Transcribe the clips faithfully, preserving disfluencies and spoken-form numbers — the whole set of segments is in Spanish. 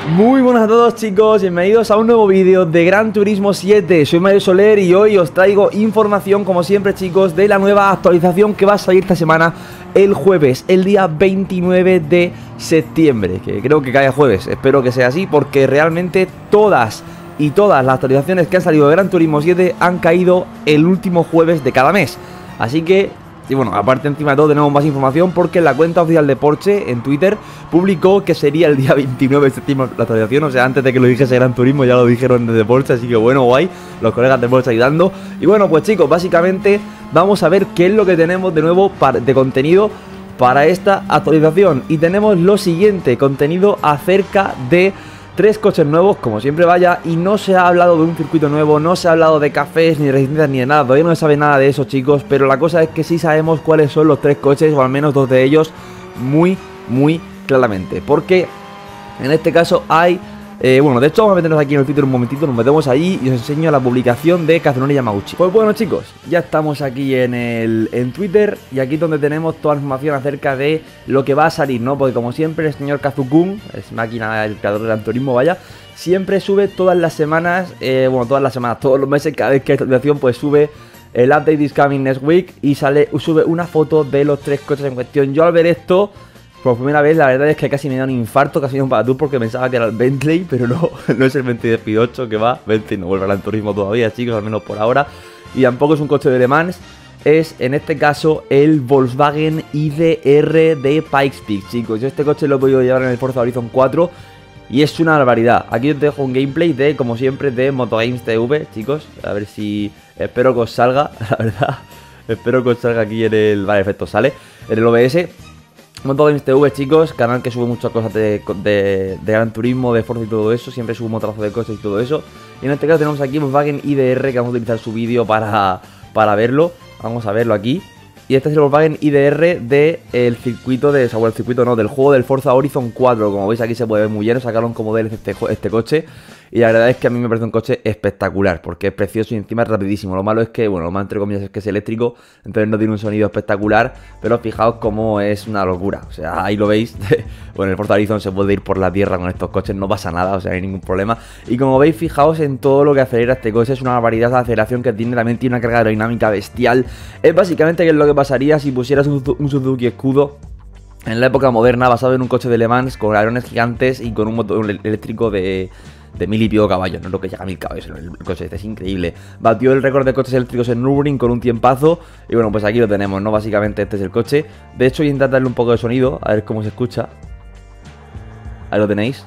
Muy buenas a todos, chicos, bienvenidos a un nuevo vídeo de Gran Turismo siete. Soy Mario Soler y hoy os traigo información, como siempre, chicos, de la nueva actualización que va a salir esta semana el jueves, el día veintinueve de septiembre, que creo que cae jueves. Espero que sea así, porque realmente todas y todas las actualizaciones que han salido de Gran Turismo siete han caído el último jueves de cada mes. Así que... Y bueno, aparte encima de todo tenemos más información porque la cuenta oficial de Porsche en Twitter publicó que sería el día veintinueve de septiembre la actualización. O sea, antes de que lo dijese Gran Turismo ya lo dijeron desde Porsche, así que bueno, guay, los colegas de Porsche ayudando. Y bueno, pues chicos, básicamente vamos a ver qué es lo que tenemos de nuevo de contenido para esta actualización. Y tenemos lo siguiente, contenido acerca de... tres coches nuevos, como siempre vaya, y no se ha hablado de un circuito nuevo, no se ha hablado de cafés, ni de resistencias, ni de nada. Todavía no se sabe nada de eso, chicos, pero la cosa es que sí sabemos cuáles son los tres coches, o al menos dos de ellos, muy, muy claramente. Porque en este caso hay... Eh, bueno, de hecho vamos a meternos aquí en el Twitter un momentito, nos metemos ahí y os enseño la publicación de Kazunori Yamauchi. Pues bueno, chicos, ya estamos aquí en el en Twitter y aquí es donde tenemos toda la información acerca de lo que va a salir, ¿no? Porque como siempre el señor Kazukun, es máquina, el creador del Gran Turismo, vaya, siempre sube todas las semanas, eh, bueno, todas las semanas, todos los meses, cada vez que hay actualización, pues sube el update is coming next week y sale, sube una foto de los tres coches en cuestión. Yo al ver esto... por primera vez, la verdad es que casi me da un infarto, casi me da un patatús porque pensaba que era el Bentley, pero no, no es el Bentley de P ocho que va. Bentley no vuelve al turismo todavía, chicos, al menos por ahora. Y tampoco es un coche de Le Mans, es en este caso el Volkswagen I D R de Pikes Peak, chicos. Yo este coche lo he podido llevar en el Forza Horizon cuatro y es una barbaridad. Aquí os dejo un gameplay de, como siempre, de Motogames T V, chicos. A ver si... espero que os salga, la verdad. Espero que os salga aquí en el... vale, perfecto, sale en el O B S. Motogames T V, chicos, canal que sube muchas cosas de, de, de Gran Turismo, de Forza y todo eso. Siempre subo un motrazo de coches y todo eso. Y en este caso tenemos aquí Volkswagen I D R, que vamos a utilizar su vídeo para, para verlo. Vamos a verlo aquí. Y este es el Volkswagen I D R del circuito de... o sea, bueno, el circuito no, del juego del Forza Horizon cuatro. Como veis aquí se puede ver muy bien, sacaron como D L C este, este coche. Y la verdad es que a mí me parece un coche espectacular, porque es precioso y encima es rapidísimo. Lo malo es que, bueno, lo malo entre comillas es que es eléctrico, entonces no tiene un sonido espectacular, pero fijaos cómo es una locura. O sea, ahí lo veis. Bueno, en el Forza Horizon se puede ir por la tierra con estos coches, no pasa nada, o sea, no hay ningún problema. Y como veis, fijaos en todo lo que acelera este coche, es una barbaridad de aceleración que tiene, también tiene una carga aerodinámica bestial. Es básicamente que es lo que pasaría si pusieras un, un Suzuki Scudo en la época moderna, basado en un coche de Le Mans, con alerones gigantes y con un motor eléctrico de... de mil y pico caballos, no es lo que llega a mil caballos el coche este, es increíble. Batió el récord de coches eléctricos en Nürburgring con un tiempazo. Y bueno, pues aquí lo tenemos, ¿no? Básicamente este es el coche. De hecho voy a intentar darle un poco de sonido, a ver cómo se escucha. Ahí lo tenéis.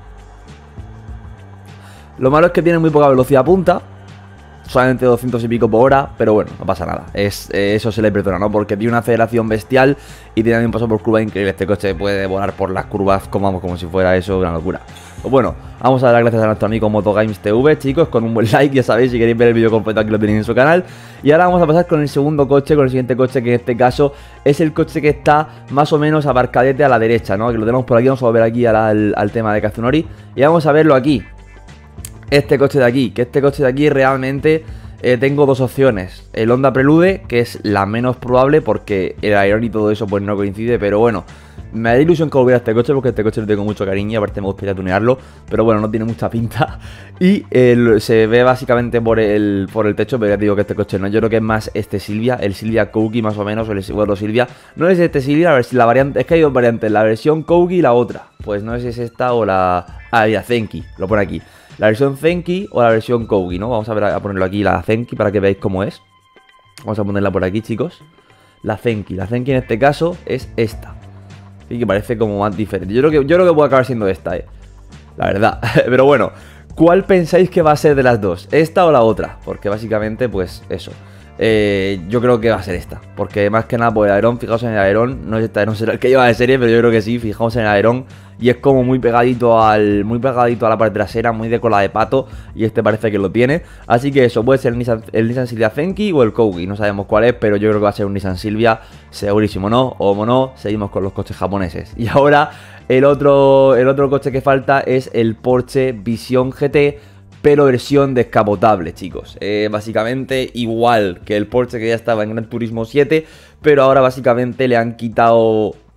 Lo malo es que tiene muy poca velocidad punta, solamente doscientos y pico por hora, pero bueno, no pasa nada. Es, eh, eso se le perdona, ¿no? Porque tiene una aceleración bestial y tiene un paso por curva increíble. Este coche puede volar por las curvas como, vamos, como si fuera eso una locura. Pues bueno, vamos a dar las gracias a nuestro amigo Motogames T V, chicos, con un buen like, ya sabéis, si queréis ver el vídeo completo aquí lo tenéis en su canal. Y ahora vamos a pasar con el segundo coche, con el siguiente coche, que en este caso es el coche que está más o menos aparcadete a la derecha, ¿no? Que lo tenemos por aquí, vamos a ver aquí al, al, al tema de Kazunori. Y vamos a verlo aquí. Este coche de aquí, que este coche de aquí realmente eh, tengo dos opciones. El Honda Prelude, que es la menos probable porque el alerón y todo eso pues no coincide, pero bueno, me da ilusión que volviera este coche porque este coche lo tengo mucho cariño y aparte me gustaría tunearlo, pero bueno, no tiene mucha pinta. Y el, se ve básicamente por el, por el techo, pero ya te digo que este coche no, yo creo que es más este Silvia, el Silvia Kouki más o menos, o el bueno, Silvia. No es este Silvia, la, la variante, es que hay dos variantes, la versión Kouki y la otra. Pues no sé si es esta o la... ah, ya, Zenki, lo pone aquí. La versión Zenki o la versión Kouki, ¿no? Vamos a ver a ponerlo aquí, la Zenki, para que veáis cómo es. Vamos a ponerla por aquí, chicos. La Zenki, la Zenki en este caso es esta. Y que parece como más diferente. Yo creo que, yo creo que puede acabar siendo esta, eh. La verdad. Pero bueno, ¿cuál pensáis que va a ser de las dos? ¿Esta o la otra? Porque básicamente, pues eso. Eh, yo creo que va a ser esta. Porque más que nada por el alerón, fijaos en el alerón. No sé si este alerón será el que lleva de serie, pero yo creo que sí. Fijaos en el alerón. Y es como muy pegadito al muy pegadito a la parte trasera, muy de cola de pato. Y este parece que lo tiene. Así que eso puede ser el Nissan, el Nissan Silvia Zenki o el Kouki. No sabemos cuál es, pero yo creo que va a ser un Nissan Silvia. Segurísimo, ¿no? O no, seguimos con los coches japoneses. Y ahora el otro, el otro coche que falta es el Porsche Vision G T, pero versión descapotable, chicos. Eh, básicamente igual que el Porsche que ya estaba en Gran Turismo siete, pero ahora básicamente le han quitado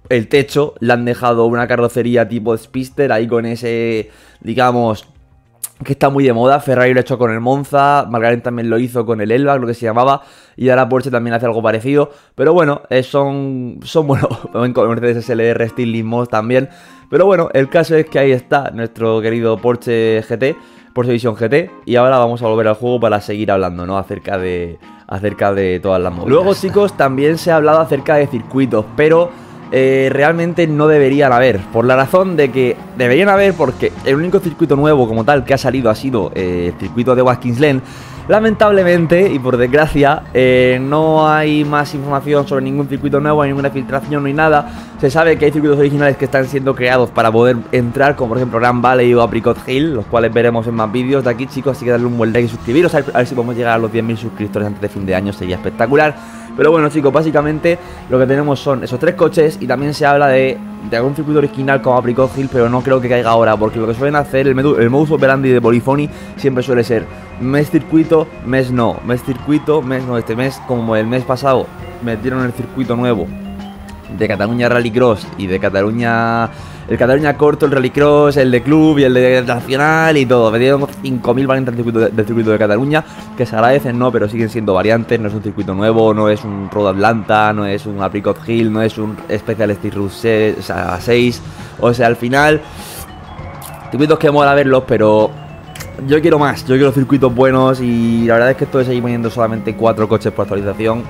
el techo le han dejado una carrocería tipo Speedster ahí con ese, digamos, que está muy de moda. Ferrari lo ha hecho con el Monza, McLaren también lo hizo con el Elba, lo que se llamaba, y ahora Porsche también hace algo parecido. Pero bueno, eh, son, son bueno, con Mercedes S L R, Stirling Moss también. Pero bueno, el caso es que ahí está nuestro querido Porsche G T, Porsche Vision G T, y ahora vamos a volver al juego para seguir hablando, ¿no? Acerca de, acerca de todas las movidas. Luego, chicos, también se ha hablado acerca de circuitos, pero Eh, realmente no deberían haber, por la razón de que deberían haber porque el único circuito nuevo como tal que ha salido ha sido eh, el circuito de Watkins Glen. Lamentablemente y por desgracia eh, no hay más información sobre ningún circuito nuevo, ni ninguna filtración ni nada. Se sabe que hay circuitos originales que están siendo creados para poder entrar, como por ejemplo Grand Valley o Apricot Hill, los cuales veremos en más vídeos de aquí, chicos, así que darle un buen like y suscribiros, a ver, a ver si podemos llegar a los diez mil suscriptores antes de fin de año, sería espectacular. Pero bueno, chicos, básicamente lo que tenemos son esos tres coches y también se habla de, de algún circuito original como Apricot Hill, pero no creo que caiga ahora, porque lo que suelen hacer, el, el modus operandi de Polyphony siempre suele ser mes circuito, mes no, mes circuito, mes no. Este mes, como el mes pasado, metieron el circuito nuevo de Cataluña Rallycross y de Cataluña, el Cataluña corto, el Rallycross, el de club y el de nacional y todo. Metieron cinco mil variantes del circuito de, del circuito de Cataluña, que se agradecen, no, pero siguen siendo variantes. No es un circuito nuevo, no es un Road Atlanta, no es un Apricot Hill, no es un Special Steel Route seis. O sea, al final, circuitos que mola verlos, pero yo quiero más, yo quiero circuitos buenos. Y la verdad es que esto de seguir poniendo solamente cuatro coches por actualización,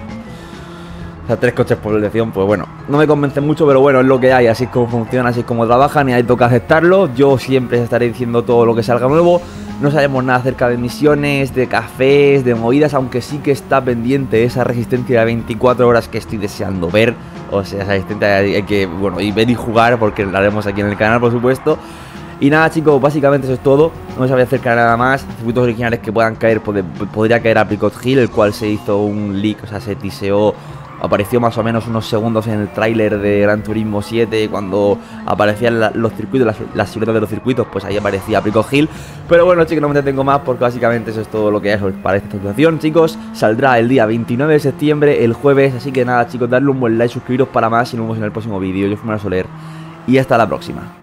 o sea, tres coches por elección, pues bueno, no me convence mucho, pero bueno, es lo que hay, así es como funciona, así es como trabajan y ahí toca aceptarlo. Yo siempre estaré diciendo todo lo que salga nuevo. No sabemos nada acerca de misiones, de cafés, de movidas, aunque sí que está pendiente esa resistencia de veinticuatro horas que estoy deseando ver. O sea, esa resistencia hay que, bueno, y ver y jugar, porque la haremos aquí en el canal, por supuesto. Y nada, chicos, básicamente eso es todo. No se voy a acercar nada más. Circuitos originales que puedan caer, pod podría caer Apricot Hill, el cual se hizo un leak, o sea, se tiseó. Apareció más o menos unos segundos en el tráiler de Gran Turismo siete, cuando aparecían la, los circuitos, las, las siluetas de los circuitos, pues ahí aparecía Apricot Hill. Pero bueno, chicos, no me detengo más porque básicamente eso es todo lo que hay para esta actualización, chicos. Saldrá el día veintinueve de septiembre, el jueves, así que nada, chicos, darle un buen like, suscribiros para más y nos vemos en el próximo vídeo. Yo fui Manuel Soler y hasta la próxima.